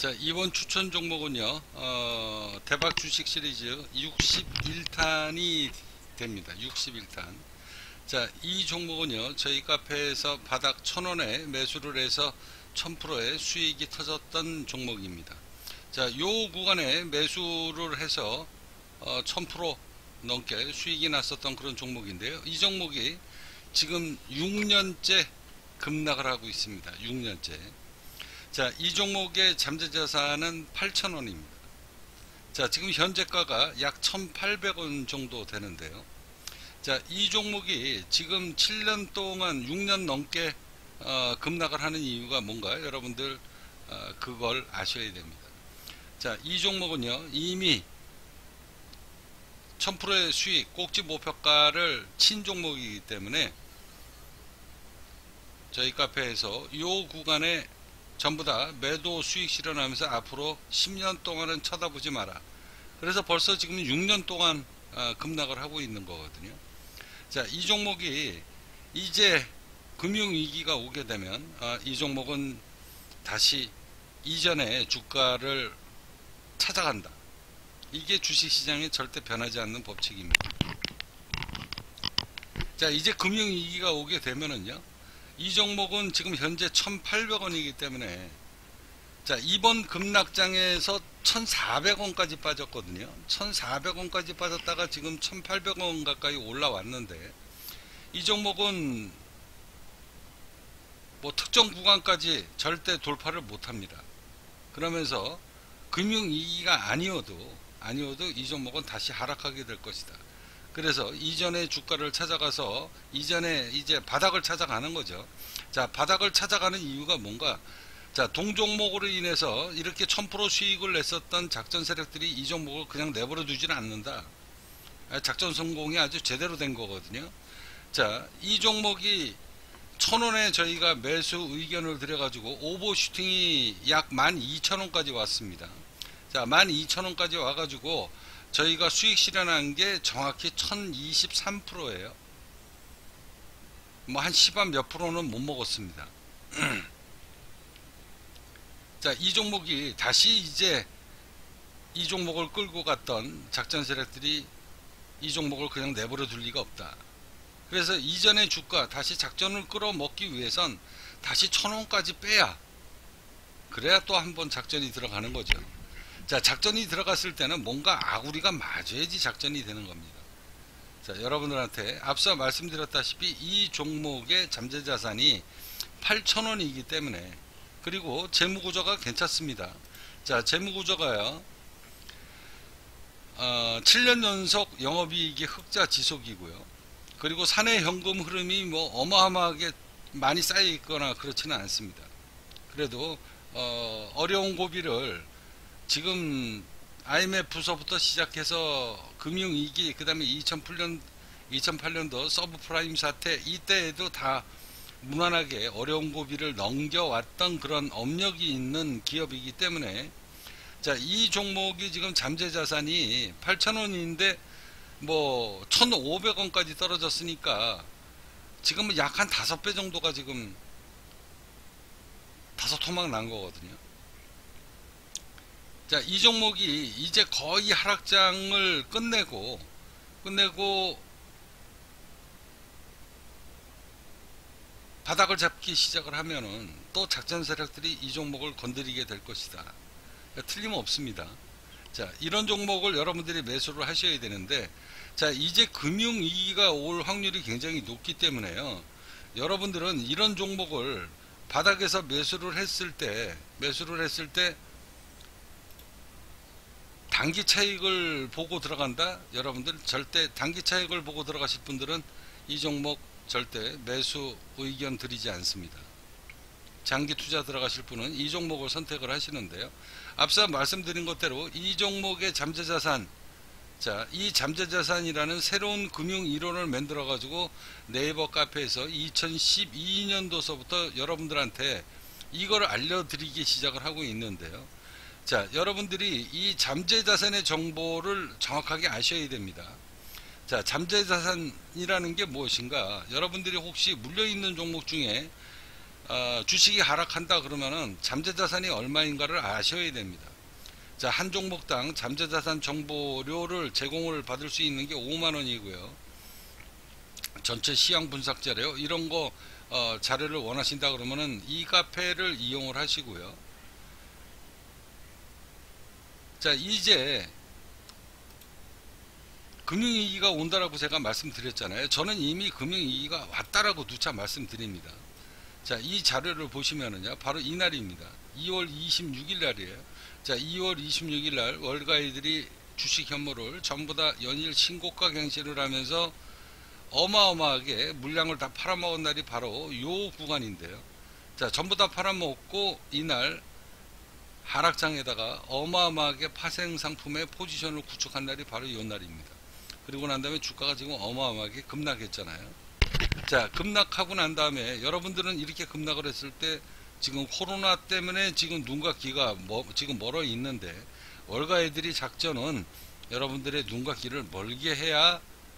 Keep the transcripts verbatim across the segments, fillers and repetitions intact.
자, 이번 추천 종목은요, 어, 대박 주식 시리즈 육십일 탄이 됩니다. 육십일 탄. 자, 이 종목은요, 저희 카페에서 바닥 천 원에 매수를 해서 천 퍼센트의 수익이 터졌던 종목입니다. 자, 요 구간에 매수를 해서 어, 천 퍼센트 넘게 수익이 났었던 그런 종목인데요. 이 종목이 지금 육 년째 급락을 하고 있습니다. 육 년째. 자, 이 종목의 잠재자산은 팔천 원입니다. 자, 지금 현재가가 약 천팔백 원 정도 되는데요. 자, 이 종목이 지금 칠 년 동안 육 년 넘게 어, 급락을 하는 이유가 뭔가 여러분들 어, 그걸 아셔야 됩니다. 자, 이 종목은요, 이미 천 퍼센트의 수익, 꼭지 목표가를 친 종목이기 때문에 저희 카페에서 이 구간에 전부 다 매도 수익 실현하면서 앞으로 십 년 동안은 쳐다보지 마라. 그래서 벌써 지금 육 년 동안 어, 급락을 하고 있는 거거든요. 자, 이 종목이 이제 금융위기가 오게 되면 어, 이 종목은 다시 이전의 주가를 찾아간다. 이게 주식시장에 절대 변하지 않는 법칙입니다. 자, 이제 금융위기가 오게 되면은요, 이 종목은 지금 현재 천팔백 원이기 때문에, 자, 이번 급락장에서 천사백 원까지 빠졌거든요. 천사백 원까지 빠졌다가 지금 천팔백 원 가까이 올라왔는데, 이 종목은 뭐 특정 구간까지 절대 돌파를 못합니다. 그러면서 금융위기가 아니어도 아니어도 이 종목은 다시 하락하게 될 것이다. 그래서 이전의 주가를 찾아가서 이전에 이제 바닥을 찾아가는 거죠. 자, 바닥을 찾아가는 이유가 뭔가? 자, 동종목으로 인해서 이렇게 천 퍼센트 수익을 냈었던 작전 세력들이 이 종목을 그냥 내버려 두지는 않는다. 작전 성공이 아주 제대로 된 거거든요. 자, 이 종목이 천 원에 저희가 매수 의견을 드려가지고 오버슈팅이 약 만 이천 원까지 왔습니다. 자, 만 이천 원까지 와가지고 저희가 수익 실현한 게 정확히 천이십삼 퍼센트예요. 뭐 한 십한 몇 프로는 못 먹었습니다. 자, 이 종목이 다시 이제 이 종목을 끌고 갔던 작전 세력들이 이 종목을 그냥 내버려 둘 리가 없다. 그래서 이전의 주가 다시 작전을 끌어먹기 위해선 다시 천 원까지 빼야, 그래야 또 한 번 작전이 들어가는 거죠. 자, 작전이 들어갔을 때는 뭔가 아구리가 맞아야지 작전이 되는 겁니다. 자, 여러분들한테 앞서 말씀드렸다시피 이 종목의 잠재자산이 팔천 원이기 때문에, 그리고 재무구조가 괜찮습니다. 자, 재무구조가요, 어, 칠 년 연속 영업이익이 흑자 지속이고요. 그리고 사내 현금 흐름이 뭐 어마어마하게 많이 쌓여 있거나 그렇지는 않습니다. 그래도 어, 어려운 고비를 지금 아이엠에프서부터 시작해서 금융위기, 그 다음에 이천팔 년, 이천팔 년도 서브프라임 사태, 이때에도 다 무난하게 어려운 고비를 넘겨왔던 그런 업력이 있는 기업이기 때문에, 자, 이 종목이 지금 잠재자산이 팔천 원인데 뭐 천오백 원까지 떨어졌으니까 지금은 약 한 다섯 배 정도가 지금 다섯 토막 난 거거든요. 자, 이 종목이 이제 거의 하락장을 끝내고 끝내고 바닥을 잡기 시작을 하면은 또 작전 세력들이 이 종목을 건드리게 될 것이다. 틀림없습니다. 자, 이런 종목을 여러분들이 매수를 하셔야 되는데, 자, 이제 금융위기가 올 확률이 굉장히 높기 때문에요. 여러분들은 이런 종목을 바닥에서 매수를 했을 때 매수를 했을 때 단기 차익을 보고 들어간다? 여러분들 절대 단기 차익을 보고 들어가실 분들은 이 종목 절대 매수 의견 드리지 않습니다. 장기 투자 들어가실 분은 이 종목을 선택을 하시는데요. 앞서 말씀드린 것대로 이 종목의 잠재자산, 자, 이 잠재자산이라는 새로운 금융 이론을 만들어 가지고 네이버 카페에서 이천십이 년도서부터 여러분들한테 이걸 알려드리기 시작을 하고 있는데요. 자, 여러분들이 이 잠재자산의 정보를 정확하게 아셔야 됩니다. 자, 잠재자산이라는 게 무엇인가? 여러분들이 혹시 물려있는 종목 중에 어, 주식이 하락한다 그러면은 잠재자산이 얼마인가를 아셔야 됩니다. 자, 한 종목당 잠재자산 정보료를 제공을 받을 수 있는 게 오만 원이고요. 전체 시황 분석 자료 이런 거 어, 자료를 원하신다 그러면은 이 카페를 이용을 하시고요. 자, 이제 금융위기가 온다라고 제가 말씀드렸잖아요. 저는 이미 금융위기가 왔다라고 누차 말씀드립니다. 자, 이 자료를 보시면은요, 바로 이날입니다. 이월 이십육일 날이에요. 자, 이월 이십육일 날 월가이들이 주식 현물을 전부 다 연일 신고가 갱신을 하면서 어마어마하게 물량을 다 팔아먹은 날이 바로 요 구간인데요. 자, 전부 다 팔아먹고 이날 하락장에다가 어마어마하게 파생 상품의 포지션을 구축한 날이 바로 요 날입니다. 그리고 난 다음에 주가가 지금 어마어마하게 급락했잖아요. 자, 급락하고 난 다음에 여러분들은 이렇게 급락을 했을 때 지금 코로나 때문에 지금 눈과 귀가 뭐, 지금 멀어 있는데 월가 애들이 작전은 여러분들의 눈과 귀를 멀게 해야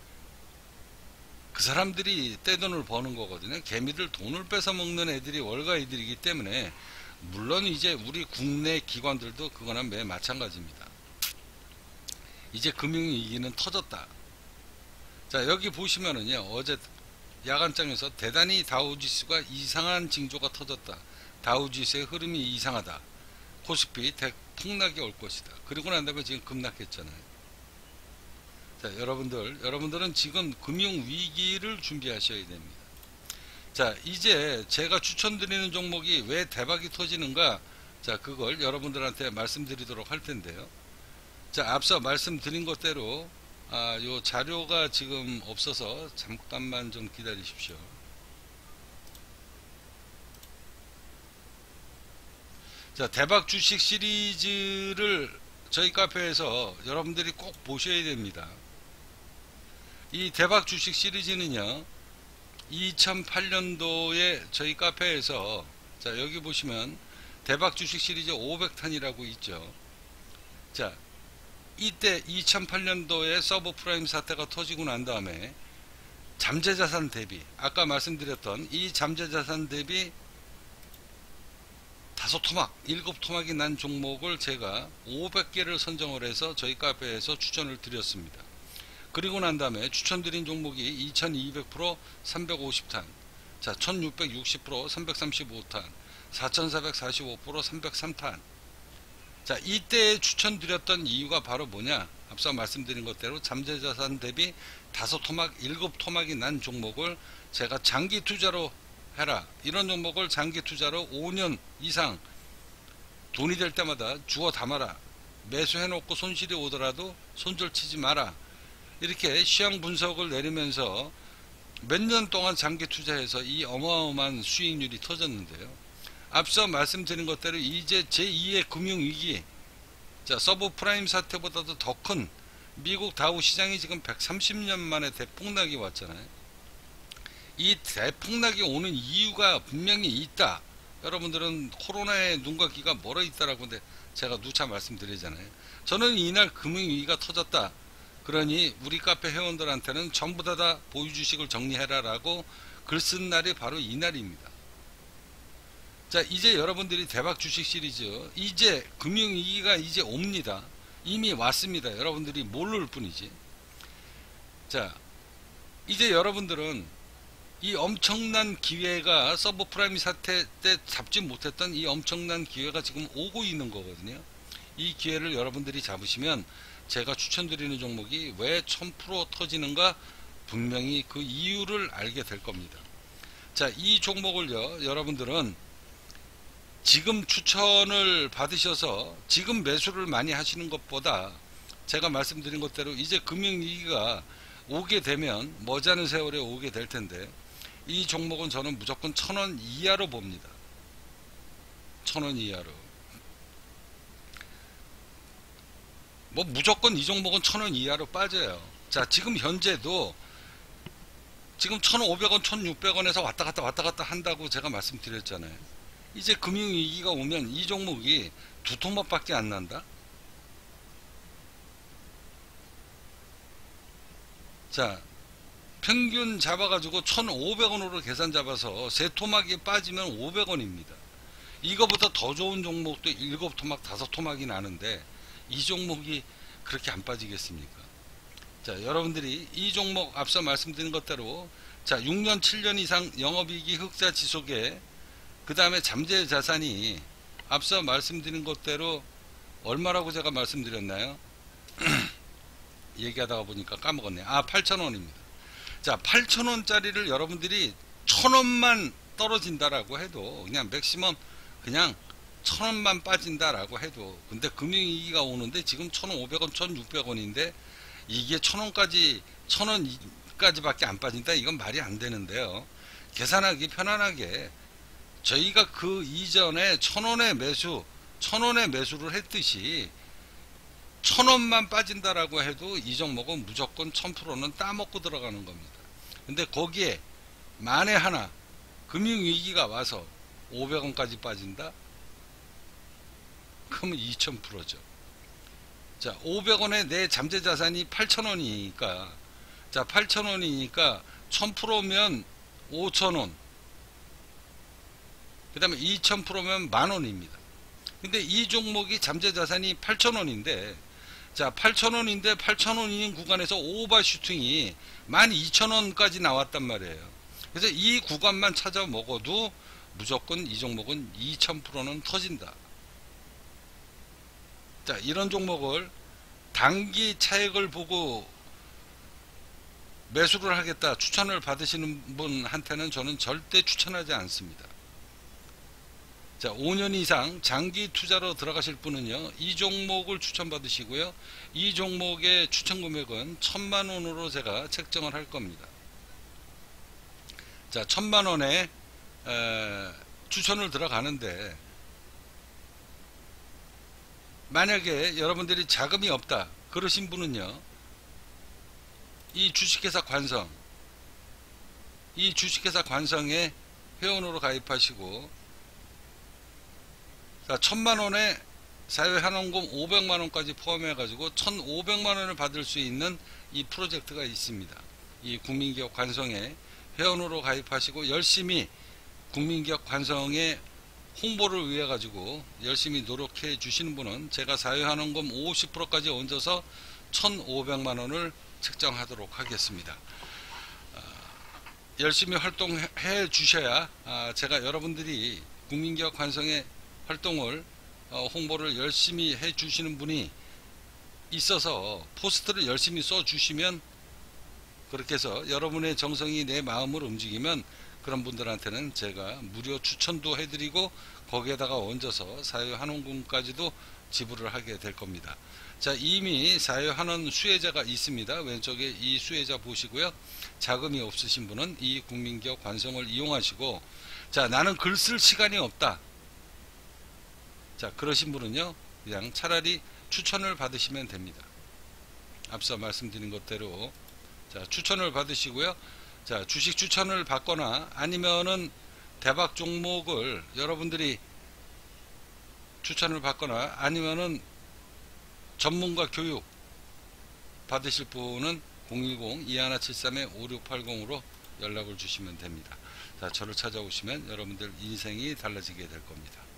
그 사람들이 떼돈을 버는 거거든요. 개미들 돈을 뺏어 먹는 애들이 월가 애들이기 때문에 물론 이제 우리 국내 기관들도 그거나 매 마찬가지입니다. 이제 금융위기는 터졌다. 자, 여기 보시면은요, 어제 야간장에서 대단히 다우지수가 이상한 징조가 터졌다. 다우지수의 흐름이 이상하다. 코스피 대폭락이 올 것이다. 그리고 난 다음에 지금 급락했잖아요. 자, 여러분들, 여러분들은 지금 금융위기를 준비하셔야 됩니다. 자, 이제 제가 추천드리는 종목이 왜 대박이 터지는가? 자, 그걸 여러분들한테 말씀드리도록 할 텐데요. 자, 앞서 말씀드린 것대로 아, 요 자료가 지금 없어서 잠깐만 좀 기다리십시오. 자, 대박 주식 시리즈를 저희 카페에서 여러분들이 꼭 보셔야 됩니다. 이 대박 주식 시리즈는요, 이천팔 년도에 저희 카페에서, 자, 여기 보시면 대박 주식 시리즈 오백 탄이라고 있죠. 자, 이때 이천팔 년도에 서브프라임 사태가 터지고 난 다음에 잠재자산 대비, 아까 말씀드렸던 이 잠재자산 대비 다섯 토막, 일곱 토막이 난 종목을 제가 오백 개를 선정을 해서 저희 카페에서 추천을 드렸습니다. 그리고 난 다음에 추천드린 종목이 이천이백 퍼센트 삼백오십 탄, 자, 천육백육십 퍼센트 삼백삼십오 탄, 사천사백사십오 퍼센트 삼백삼 탄. 자, 이때 추천드렸던 이유가 바로 뭐냐? 앞서 말씀드린 것대로 잠재자산 대비 다섯 토막, 일곱 토막이 난 종목을 제가 장기 투자로 해라. 이런 종목을 장기 투자로 오 년 이상 돈이 될 때마다 주워 담아라. 매수해놓고 손실이 오더라도 손절치지 마라. 이렇게 시황 분석을 내리면서 몇 년 동안 장기 투자해서 이 어마어마한 수익률이 터졌는데요. 앞서 말씀드린 것대로 이제 제이의 금융위기, 자, 서브프라임 사태보다도 더 큰 미국 다우 시장이 지금 백삼십 년 만에 대폭락이 왔잖아요. 이 대폭락이 오는 이유가 분명히 있다. 여러분들은 코로나에 눈과 귀가 멀어 있다라고 근데 제가 누차 말씀드리잖아요. 저는 이날 금융위기가 터졌다. 그러니 우리 카페 회원들한테는 전부 다, 다 보유주식을 정리해라 라고 글 쓴 날이 바로 이날입니다. 자, 이제 여러분들이 대박 주식 시리즈, 이제 금융위기가 이제 옵니다. 이미 왔습니다. 여러분들이 모를 뿐이지. 자, 이제 여러분들은 이 엄청난 기회가 서브프라임 사태 때 잡지 못했던 이 엄청난 기회가 지금 오고 있는 거거든요. 이 기회를 여러분들이 잡으시면 제가 추천드리는 종목이 왜 천 퍼센트 터지는가 분명히 그 이유를 알게 될 겁니다. 자, 이 종목을요, 여러분들은 지금 추천을 받으셔서 지금 매수를 많이 하시는 것보다 제가 말씀드린 것대로 이제 금융위기가 오게 되면 머지않은 세월에 오게 될 텐데 이 종목은 저는 무조건 천 원 이하로 봅니다. 천 원 이하로. 뭐 무조건 이 종목은 천 원 이하로 빠져요. 자, 지금 현재도 지금 천오백 원, 천육백 원에서 왔다 갔다 왔다 갔다 한다고 제가 말씀드렸잖아요. 이제 금융위기가 오면 이 종목이 두 토막밖에 안 난다. 자, 평균 잡아가지고 천오백 원으로 계산 잡아서 세 토막이 빠지면 오백 원입니다. 이거보다 더 좋은 종목도 일곱 토막, 다섯 토막이 나는데 이 종목이 그렇게 안 빠지겠습니까? 자, 여러분들이 이 종목 앞서 말씀드린 것대로 자, 육 년, 칠 년 이상 영업이익이 흑자 지속에 그 다음에 잠재 자산이 앞서 말씀드린 것대로 얼마라고 제가 말씀드렸나요? 얘기하다가 보니까 까먹었네요. 아, 팔천 원입니다. 자, 팔천 원짜리를 여러분들이 천 원만 떨어진다라고 해도 그냥 맥시멈 그냥 천 원만 빠진다라고 해도 근데 금융위기가 오는데 지금 천오백 원, 천육백 원인데 이게 천 원까지 천 원까지밖에 안 빠진다? 이건 말이 안 되는데요. 계산하기 편안하게 저희가 그 이전에 천 원의 매수, 천 원의 매수를 했듯이 천 원만 빠진다라고 해도 이 종목은 무조건 천 퍼센트는 따먹고 들어가는 겁니다. 근데 거기에 만에 하나 금융위기가 와서 오백 원까지 빠진다? 그러면 이천 퍼센트죠. 자, 오백 원에 내 잠재자산이 팔천 원이니까 자, 팔천 원이니까 천 퍼센트면 오천 원, 그 다음에 이천 퍼센트면 만 원입니다. 근데 이 종목이 잠재자산이 팔천 원인데 자, 팔천 원인데 팔천 원인 구간에서 오버슈팅이 만 이천 원까지 나왔단 말이에요. 그래서 이 구간만 찾아 먹어도 무조건 이 종목은 이천 퍼센트는 터진다. 자, 이런 종목을 단기 차익을 보고 매수를 하겠다 추천을 받으시는 분한테는 저는 절대 추천하지 않습니다. 자, 오 년 이상 장기 투자로 들어가실 분은요, 이 종목을 추천받으시고요, 이 종목의 추천 금액은 천만 원으로 제가 책정을 할 겁니다. 자, 천만 원에 에, 추천을 들어가는데 만약에 여러분들이 자금이 없다 그러신 분은요, 이 주식회사 관성, 이 주식회사 관성에 회원으로 가입하시고 자, 천만 원에 사회한원금 오백만 원까지 포함해 가지고 천오백만 원을 받을 수 있는 이 프로젝트가 있습니다. 이 국민기업 관성에 회원으로 가입하시고 열심히 국민기업 관성의 홍보를 위해 가지고 열심히 노력해 주시는 분은 제가 사회한원금 오십 퍼센트까지 얹어서 천오백만 원을 책정하도록 하겠습니다. 어, 열심히 활동해 주셔야 아, 제가 여러분들이 국민기업 관성의 활동을 어, 홍보를 열심히 해 주시는 분이 있어서 포스트를 열심히 써 주시면 그렇게 해서 여러분의 정성이 내 마음을 움직이면 그런 분들한테는 제가 무료 추천도 해드리고 거기에다가 얹어서 사회한원금까지도 지불을 하게 될 겁니다. 자, 이미 사회한원 수혜자가 있습니다. 왼쪽에 이 수혜자 보시고요. 자금이 없으신 분은 이 국민기업 관성을 이용하시고 자, 나는 글 쓸 시간이 없다. 자, 그러신 분은요, 그냥 차라리 추천을 받으시면 됩니다. 앞서 말씀드린 것대로 자, 추천을 받으시고요. 자, 주식 추천을 받거나 아니면은 대박 종목을 여러분들이 추천을 받거나 아니면은 전문가 교육 받으실 분은 공일공 이일칠삼 오육팔공으로 연락을 주시면 됩니다. 자, 저를 찾아오시면 여러분들 인생이 달라지게 될 겁니다.